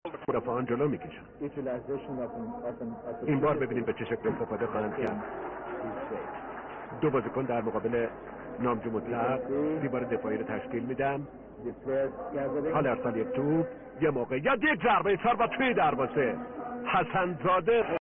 مدافعان جلو میکشن. این بار ببینیم به چه شکل استفاده خواهند کرد. دو بازیکن در مقابل نامجو مطلق دیوار دفاعی رو تشکیل میدن. حال ارسال یک توپ، یه موقعیت، یک ضربه سر و توی دروازه حسن زاده.